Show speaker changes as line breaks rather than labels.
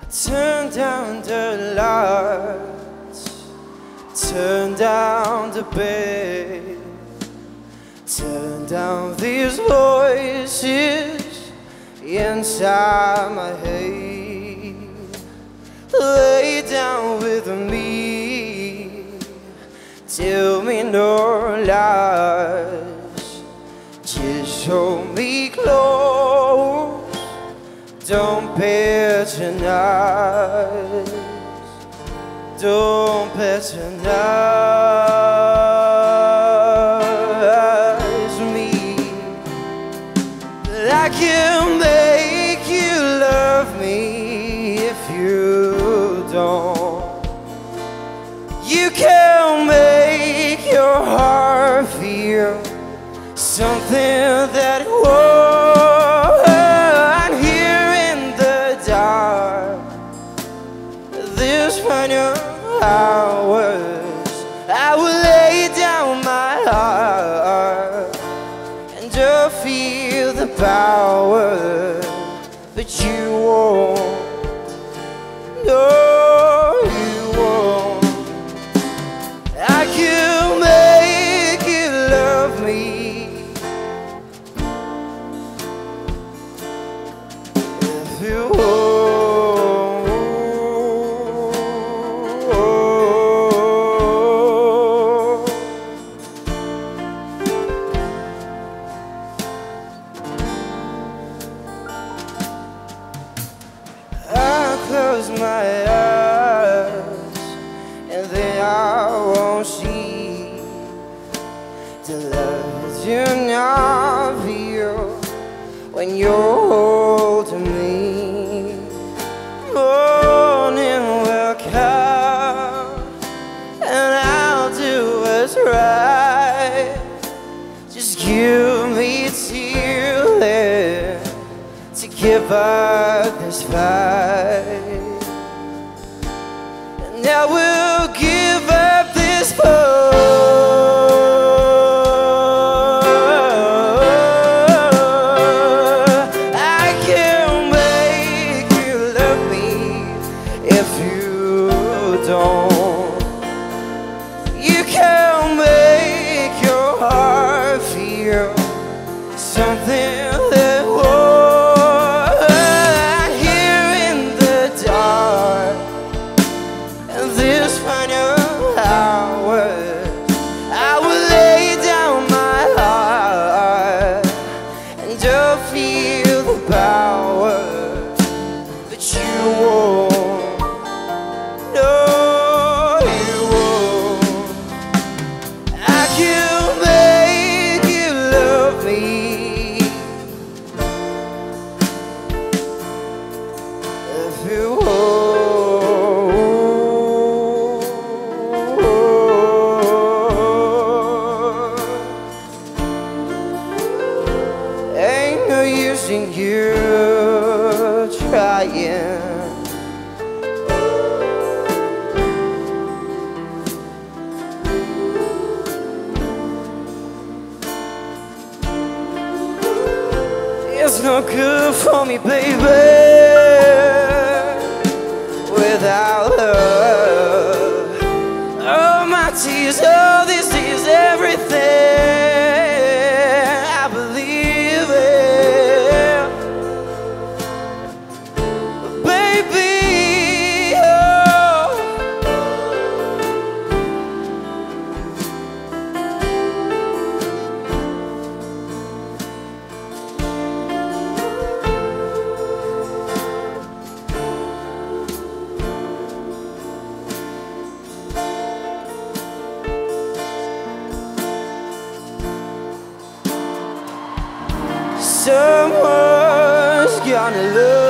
Turn down the lights, turn down the bed, turn down these voices inside my head. Lay down with me, tell me no lies, just hold me close. Don't patronize, don't patronize me. I can make you love me if you don't. You can make your heart feel something that it won't. This final hours, I will lay down my heart and just feel the power, but you won't. No, you won't. I can make you love me if you won't. Close my eyes and then I won't see the love that you not feel when you're holding me. Morning will come and I'll do what's right. Just give me till then to give up this fight, and I will give up this fight. I can make you love me if you don't. You can make your heart feel something that won't. This final hours, I will lay down my heart and just feel the power, but you won't. No, you won't. I can make you love me if you won't. Using you trying. It's no good for me, baby, without love. Oh, my tears, oh, this is everything. I believe it. Someone's gonna love